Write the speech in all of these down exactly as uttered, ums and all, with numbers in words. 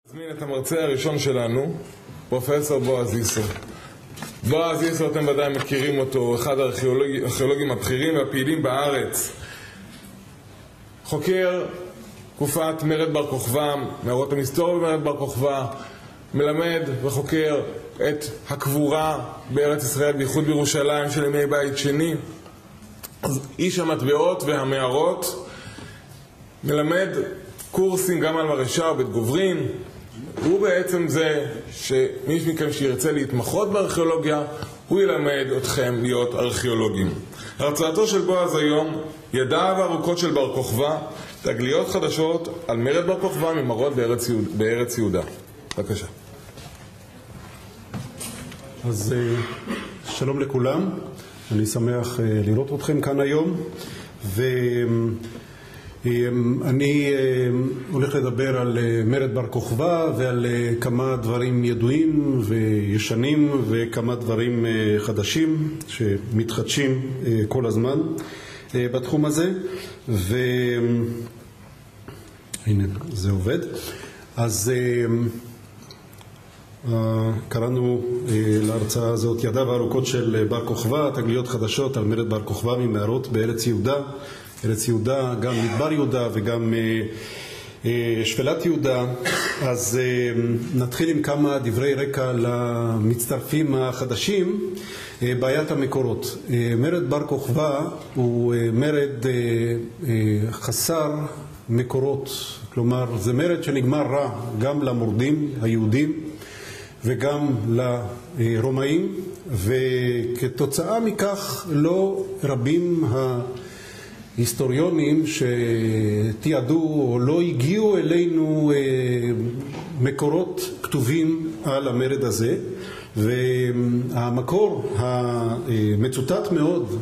נזמין את המרצה הראשון שלנו, פרופסור בועז ישרו. בועז ישרו, אתם ודאי מכירים אותו, אחד הארכיאולוגים הבכירים והפעילים בארץ. חוקר תקופת מרד בר כוכבא, מערות המסתור במרד בר כוכבא, מלמד וחוקר את הקבורה בארץ ישראל, בייחוד בירושלים של ימי בית שני. איש המטבעות והמערות, מלמד קורסים גם על מרשה ובית גוברין. הוא בעצם זה שמי מכם שירצה להתמחות בארכיאולוגיה, הוא ילמד אתכם להיות ארכיאולוגים. הרצאתו של בועז היום, ידיו הארוכות של בר כוכבא, תגליות חדשות על מרד בר כוכבא ממראות בארץ, יהוד... בארץ יהודה. בבקשה. אז שלום לכולם, אני שמח לראות אתכם כאן היום, ואני הולך לדבר על מרד בר כוכבא ועל כמה דברים ידועים וישנים וכמה דברים חדשים שמתחדשים כל הזמן בתחום הזה. והנה זה עובד. אז קראנו להרצאה הזאת ידיו הארוכות של בר כוכבא, תגליות חדשות על מרד בר כוכבא ממערות בארץ יהודה. ארץ יהודה, גם מדבר יהודה וגם שפלת יהודה. אז נתחיל עם כמה דברי רקע למצטרפים החדשים. בעיית המקורות. מרד בר כוכבא הוא מרד חסר מקורות, כלומר זה מרד שנגמר רע גם למורדים היהודים וגם לרומאים, וכתוצאה מכך לא רבים ההיסטוריונים שתיעדו או לא הגיעו אלינו מקורות כתובים על המרד הזה. והמקור המצוטט מאוד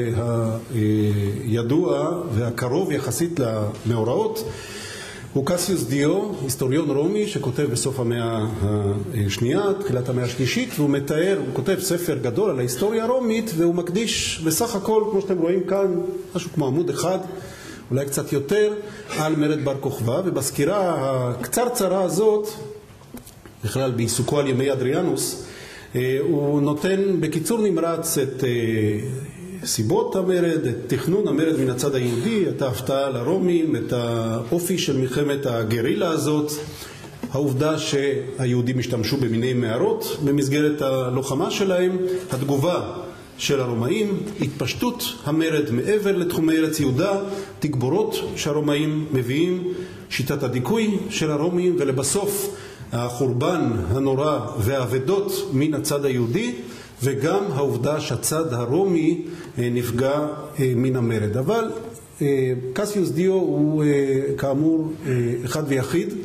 והידוע והקרוב יחסית למאורעות הוא קסיוס דיו, היסטוריון רומי שכותב בסוף המאה השנייה, תחילת המאה השלישית, והוא מתאר, הוא כותב ספר גדול על ההיסטוריה הרומית, והוא מקדיש בסך הכל, כמו שאתם רואים כאן, משהו כמו עמוד אחד, אולי קצת יותר, על מרד בר כוכבא. ובסקירה הקצרצרה הזאת, בכלל בעיסוקו על ימי אדריאנוס, הוא נותן בקיצור נמרץ את סיבות המרד, את תכנון המרד מן הצד היהודי, את ההפתעה לרומים, את האופי של מלחמת הגרילה הזאת, העובדה שהיהודים השתמשו במיני מערות במסגרת הלוחמה שלהם, התגובה של הרומאים, התפשטות המרד מעבר לתחומי ארץ יהודה, תגבורות שהרומאים מביאים, שיטת הדיכוי של הרומים, ולבסוף החורבן הנורא והאבדות מן הצד היהודי, וגם העובדה שהצד הרומי נפגע מן המרד. אבל קסיוס דיו הוא כאמור אחד ויחיד.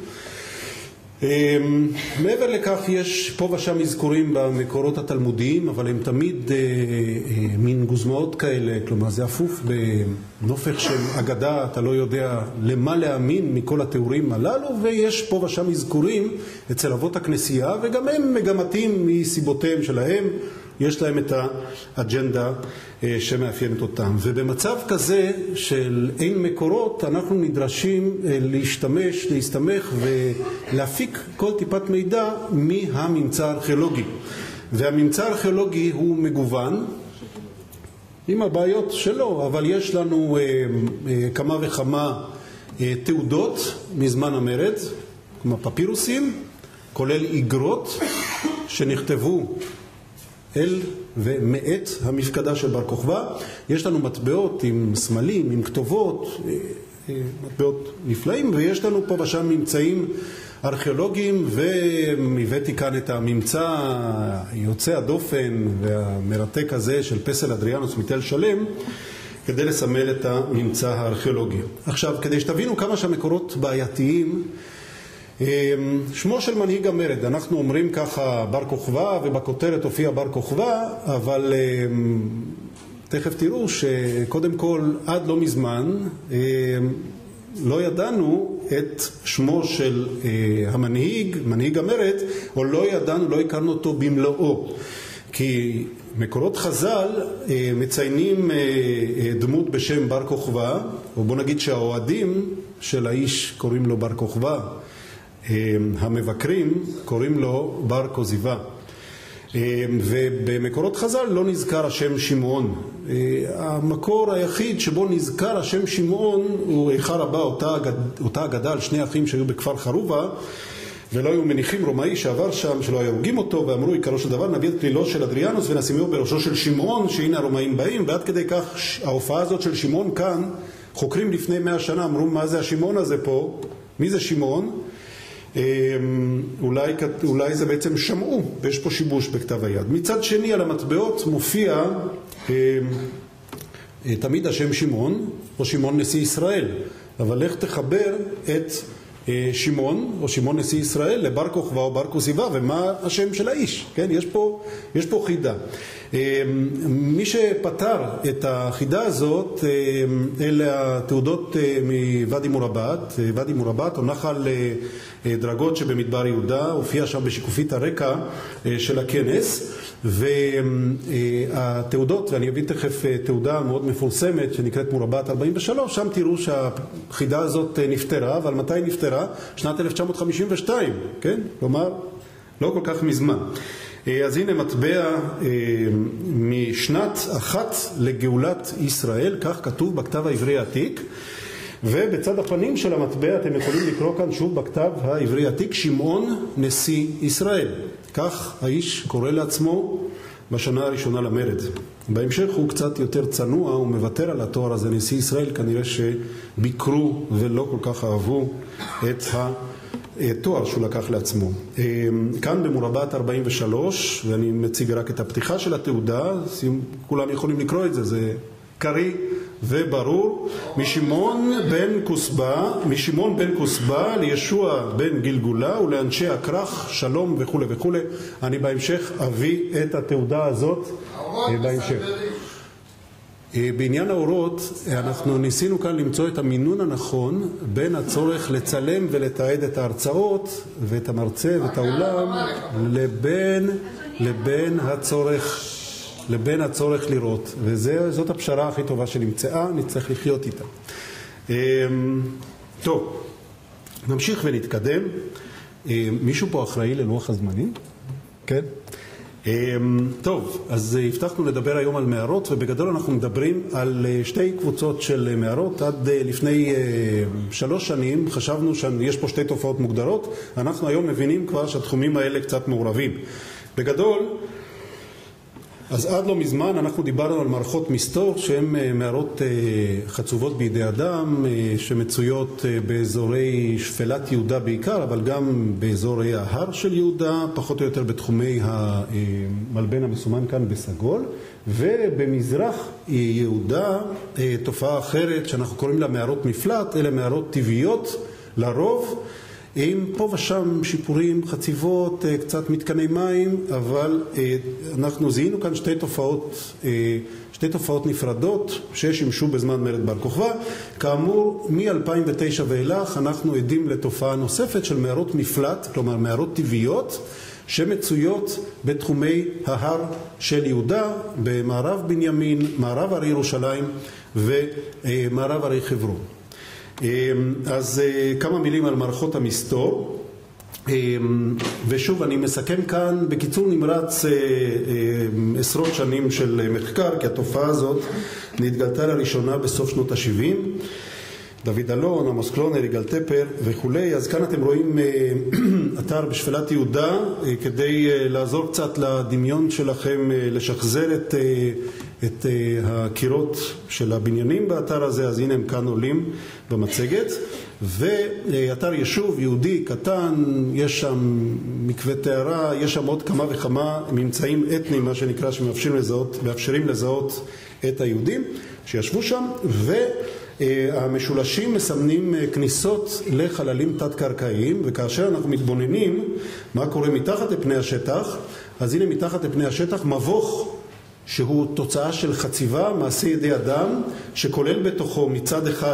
מעבר לכך יש פה ושם אזכורים במקורות התלמודיים, אבל הם תמיד מין גוזמאות כאלה, כלומר זה אפוף בנופך של אגדה, אתה לא יודע למה להאמין מכל התיאורים הללו, ויש פה ושם אזכורים אצל אבות הכנסייה, וגם הם מגמתים מסיבותיהם שלהם, יש להם את האג'נדה שמאפיינת אותם. ובמצב כזה של אין מקורות, אנחנו נדרשים להשתמש, להסתמך ולהפיק כל טיפת מידע מהממצא הארכיאולוגי. והממצא הארכיאולוגי הוא מגוון, עם הבעיות שלו, אבל יש לנו כמה וכמה תעודות מזמן המרד, כמו פפירוסים, כולל איגרות שנכתבו אל ומאת המפקדה של בר כוכבא. יש לנו מטבעות עם סמלים, עם כתובות, מטבעות נפלאים, ויש לנו פה ושם ממצאים ארכיאולוגיים, והבאתי כאן את הממצא יוצא הדופן והמרתק הזה של פסל אדריאנוס מתל שלם, כדי לסמל את הממצא הארכיאולוגי. עכשיו, כדי שתבינו כמה שהמקורות בעייתיים, שמו של מנהיג המרד, אנחנו אומרים ככה בר כוכבא, ובכותרת הופיע בר כוכבא, אבל תכף תראו שקודם כל עד לא מזמן לא ידענו את שמו של המנהיג, מנהיג המרד, או לא ידענו, לא הכרנו אותו במלואו, כי מקורות חז"ל מציינים דמות בשם בר כוכבא, או בוא נגיד שהאוהדים של האיש קוראים לו בר כוכבא, המבקרים קוראים לו בר כוזיבא. ובמקורות חז"ל לא נזכר השם שמעון. המקור היחיד שבו נזכר השם שמעון הוא איכה רבה, אותה, אותה אגדה על שני אחים שהיו בכפר חרובה, ולא היו מניחים רומאי שעבר שם, שלא היו הורגים אותו, ואמרו עיקרו של דבר נביא את כלילו של אדריאנוס ונשימו בראשו של שמעון, שהנה הרומאים באים, ועד כדי כך ההופעה הזאת של שמעון כאן, חוקרים לפני מאה שנה אמרו מה זה השמעון הזה פה, מי זה שמעון? אולי, אולי זה בעצם שמעו, ויש פה שיבוש בכתב היד. מצד שני על המטבעות מופיע תמיד השם שמעון או שמעון נשיא ישראל, אבל איך תחבר את שמעון או שמעון נשיא ישראל לבר כוכבא או בר כוזיבא, ומה השם של האיש? כן, יש פה, יש פה חידה. מי שפתר את החידה הזאת אלה התעודות מוואדי מורבט. ואדי מורבט הוא נחל דרגות שבמדבר יהודה, הופיע שם בשיקופית הרקע של הכנס, והתעודות, ואני אביא תכף תעודה מאוד מפורסמת שנקראת מורבט ארבעים ושלוש, שם תראו שהחידה הזאת נפטרה, אבל מתי נפטרה? שנת אלף תשע מאות חמישים ושתיים, כן? כלומר, לא כל כך מזמן. אז הנה מטבע משנת אחת לגאולת ישראל, כך כתוב בכתב העברי העתיק, ובצד הפנים של המטבע אתם יכולים לקרוא כאן שוב בכתב העברי העתיק שמעון נשיא ישראל. כך האיש קורא לעצמו בשנה הראשונה למרד. בהמשך הוא קצת יותר צנוע, הוא מוותר על התואר הזה נשיא ישראל, כנראה שביקרו ולא כל כך אהבו את התואר שהוא לקח לעצמו. כאן במורבט ארבעים ושלוש, ואני מציג רק את הפתיחה של התעודה, כולם יכולים לקרוא את זה, זה קרי וברור. משמעון בן כוסבא, משמעון בן כוסבא לישוע בן גלגולה ולאנשי הכרך שלום וכו' וכו'. אני בהמשך אביא את התעודה הזאת בהמשך. בעניין האורות אנחנו ניסינו כאן למצוא את המינון הנכון בין הצורך לצלם ולתעד את ההרצאות ואת המרצה ואת האולם לבין, לבין הצורך לבין הצורך לראות, וזאת הפשרה הכי טובה שנמצאה, נצטרך לחיות איתה. טוב, נמשיך ונתקדם. מישהו פה אחראי ללוח הזמנים? כן? טוב, אז הבטחנו לדבר היום על מערות, ובגדול אנחנו מדברים על שתי קבוצות של מערות. עד לפני שלוש שנים חשבנו שיש פה שתי תופעות מוגדרות, אנחנו היום מבינים כבר שהתחומים האלה קצת מעורבים. בגדול, אז עד לא מזמן אנחנו דיברנו על מערכות מסתור שהן מערות חצובות בידי אדם, שמצויות באזורי שפלת יהודה בעיקר, אבל גם באזורי ההר של יהודה, פחות או יותר בתחומי המלבן המסומן כאן בסגול, ובמזרח יהודה תופעה אחרת שאנחנו קוראים לה מערות מפלט, אלה מערות טבעיות לרוב, עם פה ושם שיפורים, חציבות, קצת מתקני מים, אבל אנחנו זיהינו כאן שתי תופעות, שתי תופעות נפרדות ששימשו בזמן מרד בר כוכבא. כאמור, מ-אלפיים ותשע ואילך אנחנו עדים לתופעה נוספת של מערות מפלט, כלומר מערות טבעיות, שמצויות בתחומי ההר של יהודה, במערב בנימין, מערב הרי ירושלים ומערב הרי חברון. אז כמה מילים על מערכות המסתור, ושוב אני מסכם כאן בקיצור נמרץ עשרות שנים של מחקר, כי התופעה הזאת נתגלתה לראשונה בסוף שנות ה-שבעים, דוד אלון, עמוס קלונר, יגאל טפר וכו'. אז כאן אתם רואים אתר בשפלת יהודה, כדי לעזור קצת לדמיון שלכם, לשחזר את, את הקירות של הבניינים באתר הזה. אז הנה הם כאן עולים במצגת, ואתר יישוב יהודי קטן, יש שם מקווה טהרה, יש שם עוד כמה וכמה ממצאים אתניים, מה שנקרא, שמאפשרים לזהות, מאפשרים לזהות את היהודים שישבו שם, ו המשולשים מסמנים כניסות לחללים תת-קרקעיים, וכאשר אנחנו מתבוננים מה קורה מתחת לפני השטח, אז הנה מתחת לפני השטח מבוך שהוא תוצאה של חציבה, מעשה ידי אדם, שכולל בתוכו מצד אחד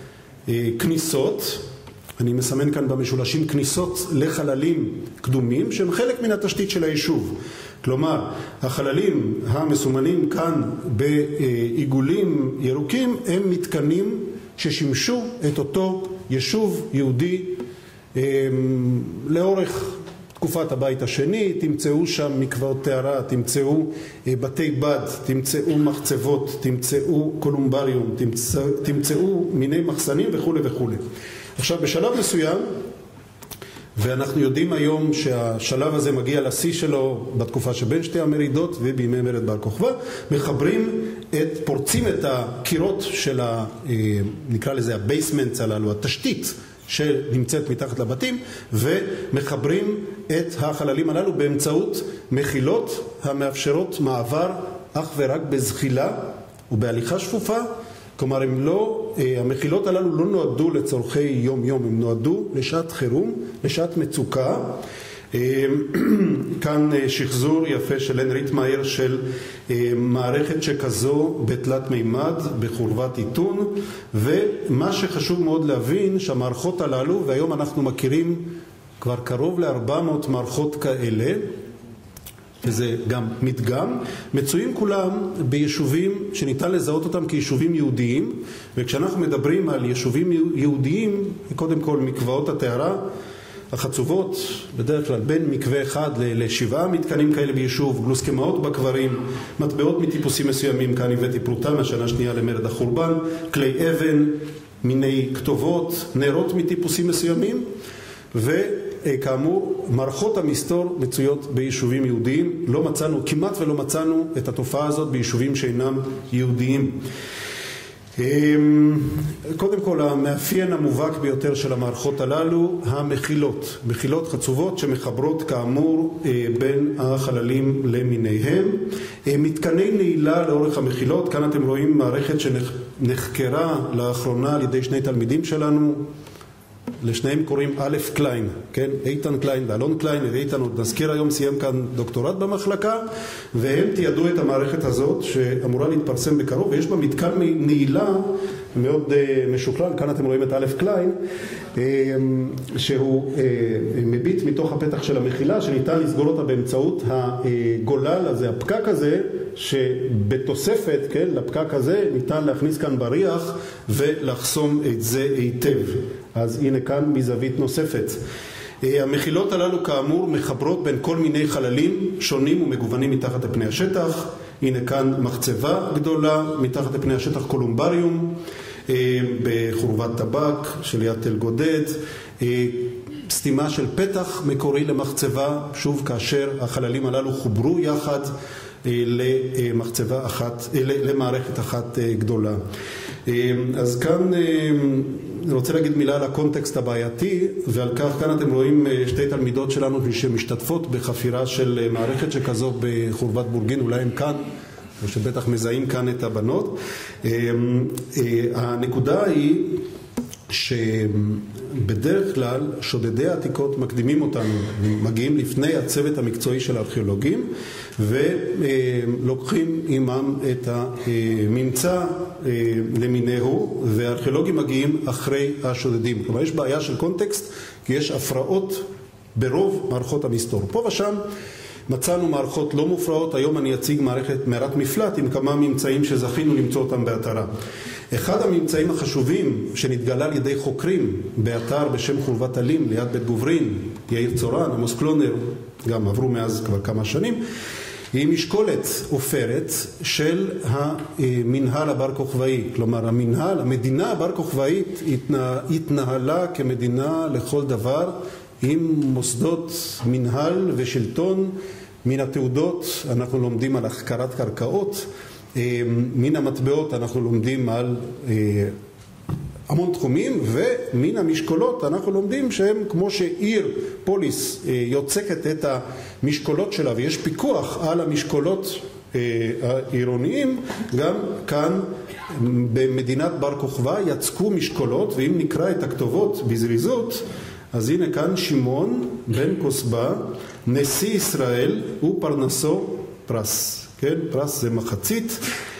כניסות, אני מסמן כאן במשולשים כניסות לחללים קדומים שהם חלק מן התשתית של היישוב. כלומר, החללים המסומנים כאן בעיגולים ירוקים הם מתקנים ששימשו את אותו יישוב יהודי לאורך תקופת הבית השני, תמצאו שם מקוואות טהרה, תמצאו בתי בד, תמצאו מחצבות, תמצאו קולומבריום, תמצא, תמצאו מיני מחסנים וכו' וכו'. עכשיו בשלב מסוים, ואנחנו יודעים היום שהשלב הזה מגיע לשיא שלו בתקופה שבין שתי המרידות ובימי מרד בר כוכבא, מחברים את, פורצים את הקירות של ה, נקרא לזה הבייסמנטס הללו, התשתית שנמצאת מתחת לבתים, ומחברים את החללים הללו באמצעות מחילות המאפשרות מעבר אך ורק בזחילה ובהליכה שפופה. כלומר, הם לא, המחילות הללו לא נועדו לצורכי יום יום, הם נועדו לשעת חירום, לשעת מצוקה. כאן שחזור יפה של הנרית מאיר של מערכת שכזו בתלת מימד, בחורבת עיתון, ומה שחשוב מאוד להבין שהמערכות הללו, והיום אנחנו מכירים כבר קרוב ל-ארבע מאות מערכות כאלה, וזה גם מדגם, מצויים כולם ביישובים שניתן לזהות אותם כיישובים יהודיים, וכשאנחנו מדברים על יישובים יהודיים, קודם כל מקוואות הטהרה, החצובות, בדרך כלל בין מקווה אחד לשבעה מתקנים כאלה ביישוב, גלוסקמאות בקברים, מטבעות מטיפוסים מסוימים, כאן הבאתי פרוטה מהשנה השנייה למרד החורבן, כלי אבן, מיני כתובות, נרות מטיפוסים מסוימים, וכאמור, מערכות המסתור מצויות ביישובים יהודיים. לא מצאנו, כמעט ולא מצאנו את התופעה הזאת ביישובים שאינם יהודיים. קודם כל, המאפיין המובהק ביותר של המערכות הללו, המחילות, מחילות חצובות שמחברות כאמור בין החללים למיניהם. מתקני נעילה לאורך המחילות, כאן אתם רואים מערכת שנחקרה לאחרונה על ידי שני תלמידים שלנו, לשניהם קוראים א' קליין, כן? איתן קליין ואלון קליין, ואיתן עוד נזכיר היום סיים כאן דוקטורט במחלקה, והם תיעדו את המערכת הזאת שאמורה להתפרסם בקרוב, ויש בה מתקן נעילה מאוד uh, משוכלל, כאן אתם רואים את א' קליין, uh, שהוא uh, מביט מתוך הפתח של המחילה, שניתן לסגור אותה באמצעות הגולל הזה, הפקק הזה, שבתוספת, כן, לפקק הזה ניתן להכניס כאן בריח ולחסום את זה היטב. אז הנה כאן מזווית נוספת. המחילות הללו כאמור מחברות בין כל מיני חללים שונים ומגוונים מתחת לפני השטח. הנה כאן מחצבה גדולה מתחת לפני השטח, קולומבריום, בחורבת טבק שליד תל גודד, סתימה של פתח מקורי למחצבה, שוב כאשר החללים הללו חוברו יחד למחצבה אחת, למערכת אחת גדולה. אז כאן אני רוצה להגיד מילה על הקונטקסט הבעייתי, ועל כך כאן אתם רואים שתי תלמידות שלנו שמשתתפות בחפירה של מערכת שכזו בחורבת בורגין, אולי הם כאן, או שבטח מזהים כאן את הבנות. הנקודה היא שבדרך כלל שודדי העתיקות מקדימים אותנו, מגיעים לפני הצוות המקצועי של הארכיאולוגים, ולוקחים עמם את הממצא למיניהו, והארכיאולוגים מגיעים אחרי השודדים. כלומר, יש בעיה של קונטקסט, כי יש הפרעות ברוב מערכות המסתור. פה ושם מצאנו מערכות לא מופרעות, היום אני אציג מערכת מערת מפלט עם כמה ממצאים שזכינו למצוא אותם באתרה. אחד הממצאים החשובים שנתגלה על ידי חוקרים באתר בשם חורבת עלים ליד בית גוברין, יאיר צורן, עמוס קלונר, גם עברו מאז כבר כמה שנים, היא משקולת עופרת של המנהל הבר כוכבאי. כלומר, המנהל, המדינה הבר כוכבאית התנהלה כמדינה לכל דבר, עם מוסדות מנהל ושלטון. מן התעודות אנחנו לומדים על החכרת קרקעות, מן המטבעות אנחנו לומדים על המון תחומים, ומן המשקולות אנחנו לומדים שהם כמו שעיר פוליס יוצקת את המשקולות שלה ויש פיקוח על המשקולות העירוניים, גם כאן במדינת בר כוכבא יצקו משקולות, ואם נקרא את הכתובות בזריזות, אז הנה כאן שמעון בן כוסבא, נשיא ישראל ופרנסו פרס. כן, פרס זה מחצית.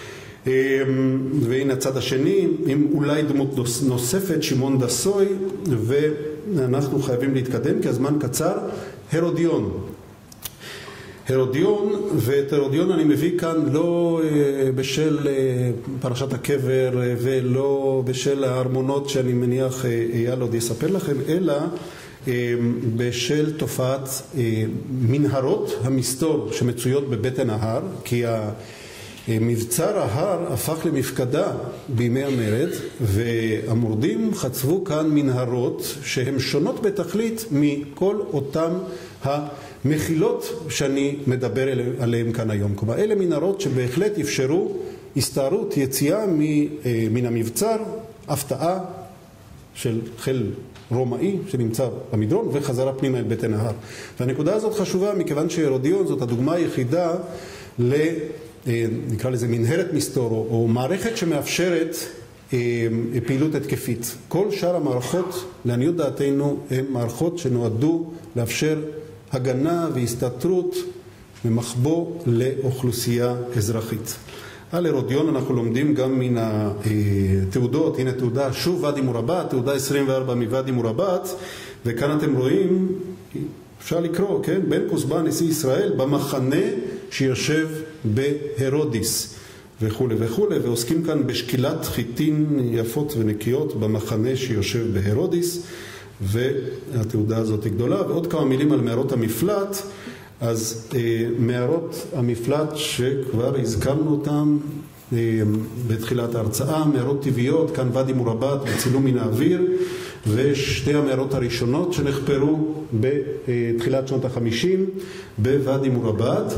והנה הצד השני, עם אולי דמות נוספת, שמעון דסוי, ואנחנו חייבים להתקדם כי הזמן קצר. הרודיון. הרודיון, ואת הרודיון אני מביא כאן לא בשל פרשת הקבר ולא בשל הארמונות שאני מניח אייל עוד יספר לכם, אלא בשל תופעת מנהרות המסתור שמצויות בבטן ההר, כי מבצר ההר הפך למפקדה בימי המרד, והמורדים חצבו כאן מנהרות שהן שונות בתכלית מכל אותם המחילות שאני מדבר עליהן כאן היום. כלומר, אלה מנהרות שבהחלט אפשרו הסתערות, יציאה מן המבצר, הפתעה של חיל רומאי שנמצא במדרון וחזרה פנימה אל בטן ההר. והנקודה הזאת חשובה מכיוון שהרודיון זאת הדוגמה היחידה ל... נקרא לזה מנהרת מסתור או מערכת שמאפשרת פעילות התקפית. כל שאר המערכות, לעניות דעתנו, הן מערכות שנועדו לאפשר הגנה והסתתרות ממחבוא לאוכלוסייה אזרחית. על הרודיון אנחנו לומדים גם מן התעודות, הנה תעודה שוב ואדי מורבת, תעודה עשרים וארבע מוואדי מורבת, וכאן אתם רואים, אפשר לקרוא, כן? בן כוסבא נשיא ישראל במחנה שיושב בהרודיס וכו' וכו', ועוסקים כאן בשקילת חיטין יפות ונקיות במחנה שיושב בהרודיס, והתעודה הזאת היא גדולה. ועוד כמה מילים על מערות המפלט. אז אה, מערות המפלט שכבר הזכרנו אותם אה, בתחילת ההרצאה, מערות טבעיות, כאן ואדי מורבת בצילום מן האוויר, ושתי המערות הראשונות שנחפרו בתחילת שנות החמישים בוואדי מורבת.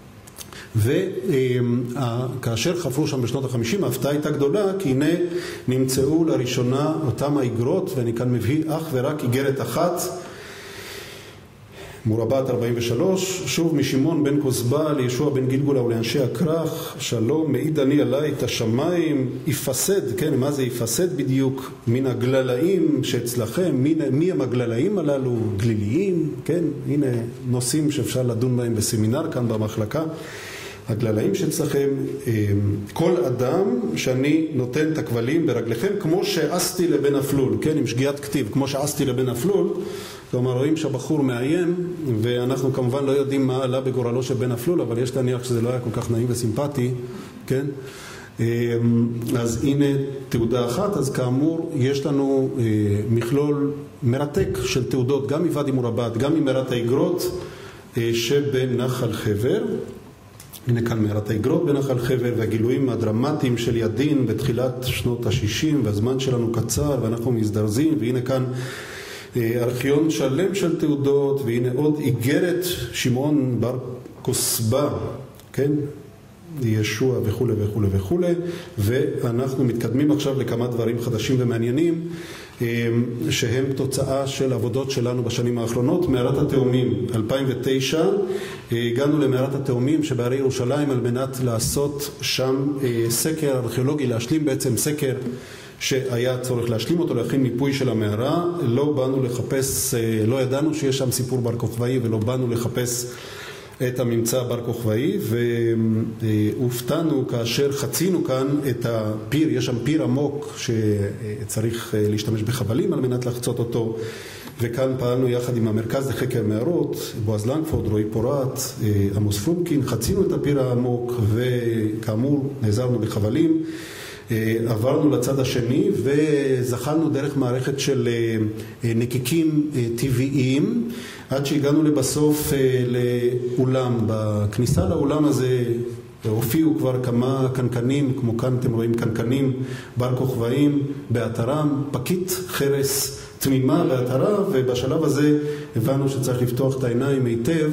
וכאשר חפרו שם בשנות החמישים, ההפתעה הייתה גדולה, כי הנה נמצאו לראשונה אותם האיגרות, ואני כאן מביא אך ורק איגרת אחת, מורבת ארבעים ושלוש, שוב משמעון בן כוסבא לישוע בן גלגולה ולאנשי הכרך, שלום, מעיד אני עלי את השמיים, יפסד, כן, מה זה יפסד בדיוק? מן הגללאים שאצלכם, מי, מי הם הגללאים הללו? גליליים, כן, הנה נושאים שאפשר לדון בהם בסמינר כאן במחלקה. הגללאים שאצלכם, כל אדם שאני נותן את הכבלים ברגליכם, כמו שעשתי לבן אפלול, כן, עם שגיאת כתיב, כמו שעשתי לבן אפלול, כלומר רואים שהבחור מאיים, ואנחנו כמובן לא יודעים מה עלה בגורלו של בן אפלול, אבל יש להניח שזה לא היה כל כך נעים וסימפטי, כן? אז הנה תעודה אחת. אז כאמור יש לנו מכלול מרתק של תעודות, גם מוואדי מורבת, גם ממערת האיגרות שבנחל חבר. הנה כאן מערת האיגרות בנחל חבר, והגילויים הדרמטיים של ידין בתחילת שנות ה-שישים, והזמן שלנו קצר ואנחנו מזדרזים, והנה כאן ארכיון שלם של תעודות, והנה עוד איגרת שמעון בר כוסבא, כן? ישוע וכו' וכו' וכו'. ואנחנו מתקדמים עכשיו לכמה דברים חדשים ומעניינים שהם תוצאה של עבודות שלנו בשנים האחרונות. מערת התאומים, אלפיים ותשע הגענו למערת התאומים שבהרי ירושלים על מנת לעשות שם סקר ארכיאולוגי, להשלים בעצם סקר שהיה צורך להשלים אותו, להכין מיפוי של המערה. לא באנו לחפש, לא ידענו שיש שם סיפור בר כוכבאי, ולא באנו לחפש את הממצא בר כוכבאי, והופתענו כאשר חצינו כאן את הפיר. יש שם פיר עמוק שצריך להשתמש בחבלים על מנת לחצות אותו, וכאן פעלנו יחד עם המרכז לחקר מערות, בועז לנגפורד, רועי פורט, עמוס פרומקין, חצינו את הפיר העמוק, וכאמור נעזרנו בחבלים, עברנו לצד השני וזכרנו דרך מערכת של נקיקים טבעיים עד שהגענו לבסוף לאולם. בכניסה לאולם הזה הופיעו כבר כמה קנקנים, כמו כאן אתם רואים קנקנים בר כוכבאים באתרם, פקית חרס תמימה באתרה, ובשלב הזה הבנו שצריך לפתוח את העיניים היטב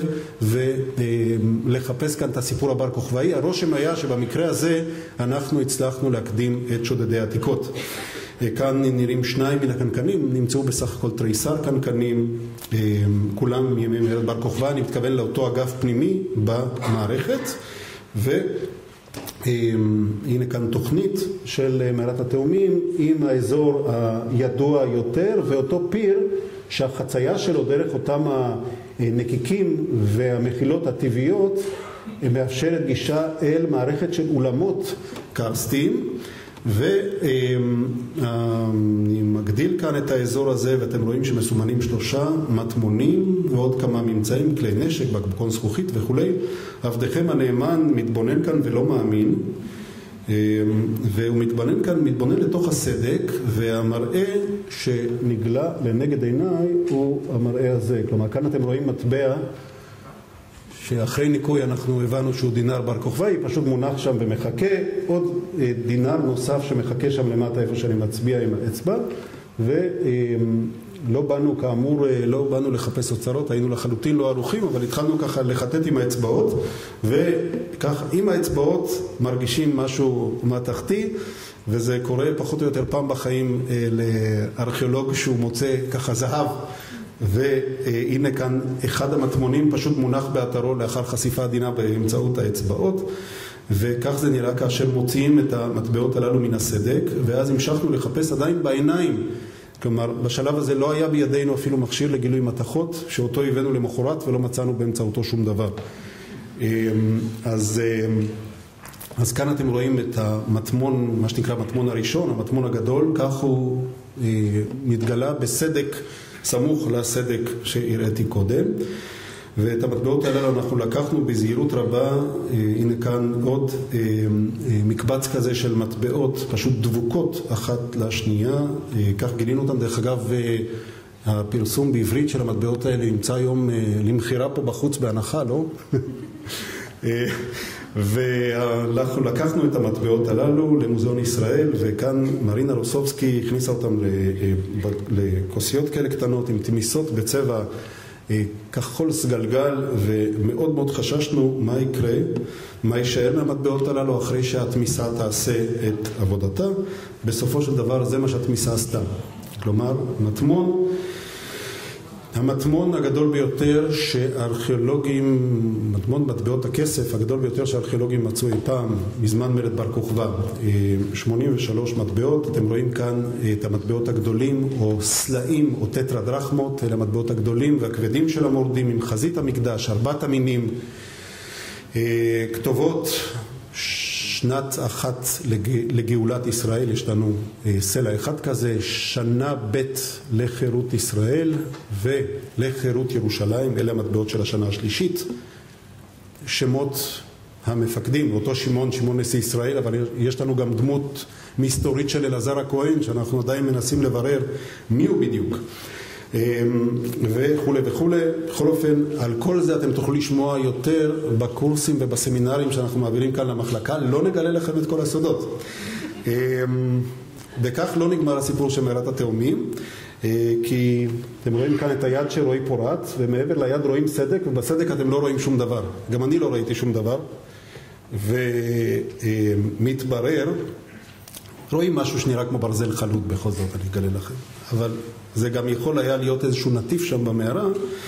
ולחפש כאן את הסיפור הבר כוכבאי. הרושם היה שבמקרה הזה אנחנו הצלחנו להקדים את שודדי העתיקות. כאן נראים שניים מן הקנקנים, נמצאו בסך הכל תריסר קנקנים, כולם מימי מערת בר כוכבא. אני מתכוון לאותו אגף פנימי במערכת. והנה כאן תוכנית של מערת התאומים עם האזור הידוע יותר, ואותו פיר שהחצייה שלו דרך אותם הנקיקים והמחילות הטבעיות מאפשרת גישה אל מערכת של אולמות קרסטיים. ואני מגדיל כאן את האזור הזה, ואתם רואים שמסומנים שלושה מטמונים ועוד כמה ממצאים, כלי נשק, בקבוקון זכוכית וכו'. עבדכם הנאמן מתבונן כאן ולא מאמין, והוא מתבונן כאן, מתבונן לתוך הסדק, והמראה שנגלה לנגד עיניי הוא המראה הזה. כלומר, כאן אתם רואים מטבע שאחרי ניקוי אנחנו הבנו שהוא דינר בר כוכבאי, פשוט מונח שם ומחכה, עוד דינר נוסף שמחכה שם למטה איפה שאני מצביע עם האצבע, ולא באנו כאמור, לא באנו לחפש אוצרות, היינו לחלוטין לא ערוכים, אבל התחלנו ככה לחטט עם האצבעות, וכך עם האצבעות מרגישים משהו מתחתי, וזה קורה פחות או יותר פעם בחיים לארכיאולוג שהוא מוצא ככה זהב, והנה כאן אחד המטמונים פשוט מונח באתרו לאחר חשיפה עדינה באמצעות האצבעות, וכך זה נראה כאשר מוציאים את המטבעות הללו מן הסדק, ואז המשכנו לחפש עדיין בעיניים. כלומר, בשלב הזה לא היה בידינו אפילו מכשיר לגילוי מתכות, שאותו הבאנו למחרת ולא מצאנו באמצעותו שום דבר. אז, אז כאן אתם רואים את המטמון, מה שנקרא מטמון הראשון, המטמון הגדול, כך הוא מתגלה בסדק סמוך לסדק שהראיתי קודם, ואת המטבעות האלה אנחנו לקחנו בזהירות רבה. הנה כאן עוד מקבץ כזה של מטבעות פשוט דבוקות אחת לשנייה, כך גילינו אותם. דרך אגב, הפרסום בעברית של המטבעות האלה נמצא היום למחירה פה בחוץ בהנחה, לא? ואנחנו לקחנו את המטבעות הללו למוזיאון ישראל, וכאן מרינה רוסובסקי הכניסה אותם לכוסיות כאלה קטנות עם תמיסות בצבע כחול סגלגל, ומאוד מאוד חששנו מה יקרה, מה יישאר מהמטבעות הללו אחרי שהתמיסה תעשה את עבודתה. בסופו של דבר זה מה שהתמיסה עשתה. כלומר, מטמון, המטמון הגדול ביותר שארכיאולוגים, מטמון מטבעות הכסף הגדול ביותר שארכיאולוגים מצאו אי פעם, מזמן מרד בר כוכבא, שמונים ושלוש מטבעות. אתם רואים כאן את המטבעות הגדולים, או סלעים, או טטרדרחמות, אלה המטבעות הגדולים והכבדים של המורדים, עם חזית המקדש, ארבעת המינים, כתובות, שנת אחת לגאולת ישראל, יש לנו סלע אחד כזה, שנה ב' לחירות ישראל ולחירות ירושלים, אלה המטבעות של השנה השלישית. שמות המפקדים, אותו שמעון, שמעון נשיא ישראל, אבל יש לנו גם דמות מסתורית של אלעזר הכהן, שאנחנו עדיין מנסים לברר מי הוא בדיוק. וכו' וכו'. בכל אופן, על כל זה אתם תוכלו לשמוע יותר בקורסים ובסמינרים שאנחנו מעבירים כאן למחלקה. לא נגלה לכם את כל הסודות. בכך לא נגמר הסיפור של מערת התאומים, כי אתם רואים כאן את היד שרועי פורט, ומעבר ליד רואים סדק, ובסדק אתם לא רואים שום דבר. גם אני לא ראיתי שום דבר. ומתברר, רואים משהו שנראה כמו ברזל חלוט בכל זאת, אני אגלה לכם. אבל זה גם יכול היה להיות איזשהו נטיף שם במערה,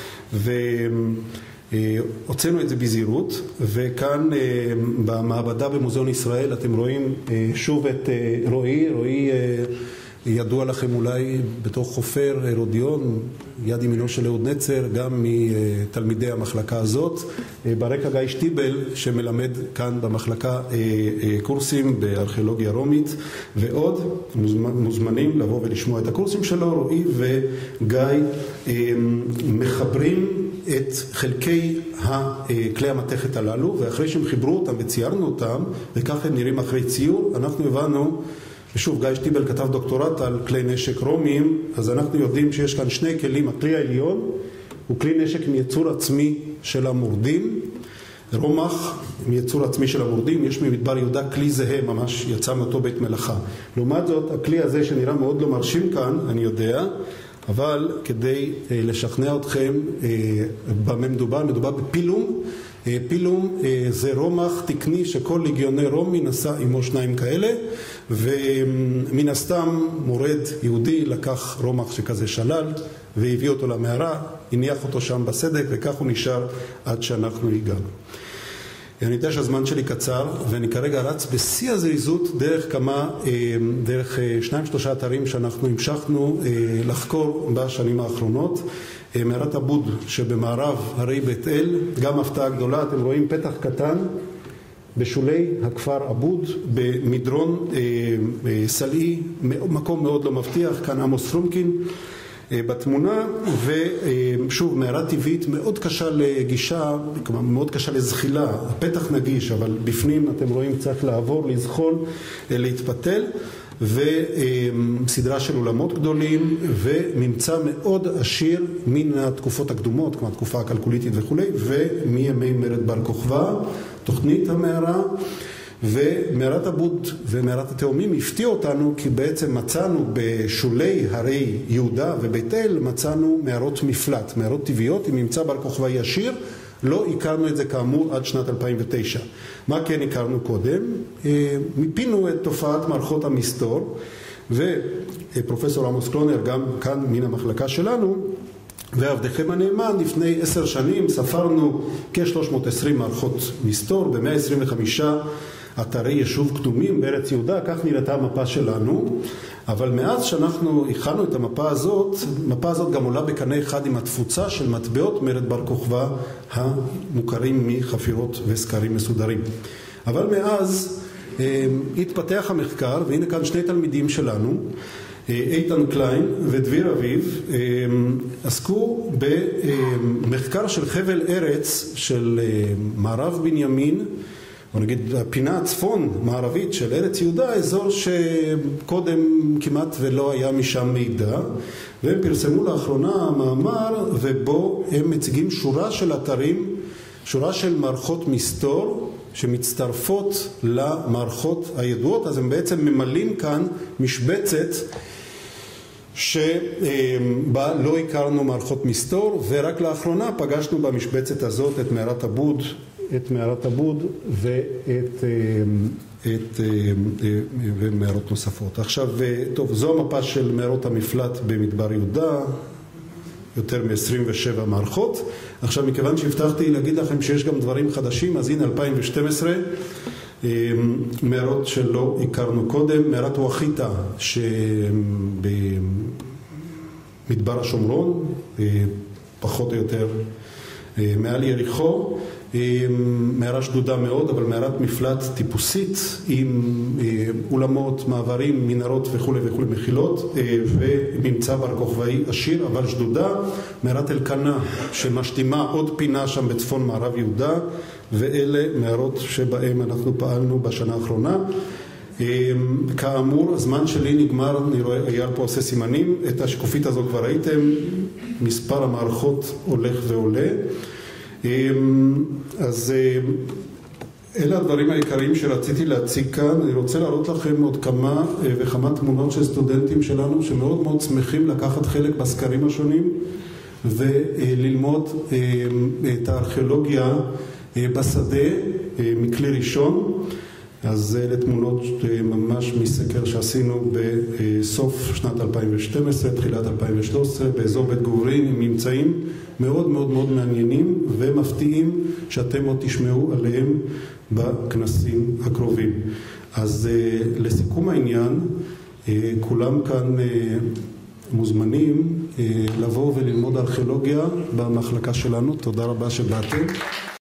והוצאנו את זה בזהירות. וכאן במעבדה במוזיאון ישראל אתם רואים שוב את רועי, רועי ידוע לכם אולי בתור חופר רודיון, יד ימינו של אהוד נצר, גם מתלמידי המחלקה הזאת. ברקע גיא שטיבל שמלמד כאן במחלקה קורסים בארכיאולוגיה רומית, ועוד מוזמנים לבוא ולשמוע את הקורסים שלו. רועי וגיא מחברים את חלקי כלי המתכת הללו, ואחרי שהם חיברו אותם וציירנו אותם, וכך הם נראים אחרי ציור, אנחנו הבנו, ושוב, גיא שטיבל כתב דוקטורט על כלי נשק רומיים, אז אנחנו יודעים שיש כאן שני כלים. הכלי העליון הוא כלי נשק מייצור עצמי של המורדים, רומח מייצור עצמי של המורדים. יש ממדבר יהודה כלי זהה, ממש יצא מאותו בית מלאכה. לעומת זאת, הכלי הזה שנראה מאוד לא מרשים כאן, אני יודע, אבל כדי לשכנע אתכם במה מדובר, מדובר בפילום. פילום זה רומח תקני שכל לגיוני רומי נשא עמו שניים כאלה, ומן הסתם מורד יהודי לקח רומח שכזה שלל והביא אותו למערה, הניח אותו שם בסדק, וכך הוא נשאר עד שאנחנו הגענו. אני יודע שהזמן שלי קצר, ואני כרגע רץ בשיא הזריזות דרך כמה, דרך שניים שלושה אתרים שאנחנו המשכנו לחקור בשנים האחרונות. מערת עבוד שבמערב הרי בית אל, גם הפתעה גדולה, אתם רואים פתח קטן בשולי הכפר עבוד, במדרון סלעי, מקום מאוד לא מבטיח. כאן עמוס פרומקין בתמונה, ושוב, מערה טבעית מאוד קשה לגישה, כלומר מאוד קשה לזחילה, הפתח נגיש, אבל בפנים אתם רואים צריך לעבור, לזחול, להתפתל, וסדרה של אולמות גדולים, וממצא מאוד עשיר מן התקופות הקדומות, כמו התקופה הכלכוליתית וכו', ומימי מרד בר כוכבא, תוכנית המערה, ומערת הבוד ומערת התאומים הפתיע אותנו כי בעצם מצאנו בשולי הרי יהודה ובית אל, מצאנו מערות מפלט, מערות טבעיות עם ממצא בר כוכבא ישיר. לא הכרנו את זה כאמור עד שנת אלפיים ותשע. מה כן הכרנו קודם? מיפינו את תופעת מערכות המסתור, ופרופסור עמוס קלונר גם כאן מן המחלקה שלנו, ועבדכם הנאמן, לפני עשר שנים ספרנו כ-שלוש מאות ועשרים מערכות מסתור ב-מאה עשרים וחמישה אתרי יישוב קדומים בארץ יהודה. כך נראתה המפה שלנו, אבל מאז שאנחנו הכנו את המפה הזאת, המפה הזאת גם עולה בקנה אחד עם התפוצה של מטבעות מרד בר כוכבא המוכרים מחפירות וסקרים מסודרים. אבל מאז אה, התפתח המחקר, והנה כאן שני תלמידים שלנו, איתן קליין ודביר אביב, עסקו במחקר של חבל ארץ של מערב בנימין, או נגיד הפינה הצפון מערבית של ארץ יהודה, אזור שקודם כמעט ולא היה משם מידע, והם פרסמו לאחרונה מאמר ובו הם מציגים שורה של אתרים, שורה של מערכות מסתור שמצטרפות למערכות הידועות. אז הם בעצם ממלאים כאן משבצת שבה לא הכרנו מערכות מסתור, ורק לאחרונה פגשנו במשבצת הזאת את מערת הבוד, את מערת הבוד ואת את, ומערות נוספות. עכשיו, טוב, זו המפה של מערות המפלט במדבר יהודה, יותר מ-עשרים ושבע מערכות. עכשיו, מכיוון שהבטחתי להגיד לכם שיש גם דברים חדשים, אז הנה אלפיים ושתים עשרה, מערות שלא הכרנו קודם, מערת וחיטה שבמדבר השומרון, פחות או יותר מעל יריחו, מערה שדודה מאוד, אבל מערת מפלט טיפוסית עם אולמות, מעברים, מנהרות וכו' וכו' מחילות, וממצא בר כוכבאי עשיר אבל שדודה. מערת אלקנה שמשתימה עוד פינה שם בצפון מערב יהודה, ואלה מערות שבהם אנחנו פעלנו בשנה האחרונה. כאמור, הזמן שלי נגמר, אני רואה, אייל פה עושה סימנים, את השקופית הזו כבר ראיתם, מספר המערכות הולך ועולה. אז אלה הדברים העיקריים שרציתי להציג כאן. אני רוצה להראות לכם עוד כמה וכמה תמונות של סטודנטים שלנו שמאוד מאוד שמחים לקחת חלק בסקרים השונים וללמוד את הארכיאולוגיה בשדה מכלי ראשון. אז אלה תמונות ממש מסקר שעשינו בסוף שנת אלפיים ושתים עשרה, תחילת אלפיים ושלוש עשרה, באזור בית גוברין, עם ממצאים מאוד מאוד מאוד מעניינים ומפתיעים שאתם עוד תשמעו עליהם בכנסים הקרובים. אז לסיכום העניין, כולם כאן מוזמנים לבוא וללמוד ארכיאולוגיה במחלקה שלנו. תודה רבה שבאתם.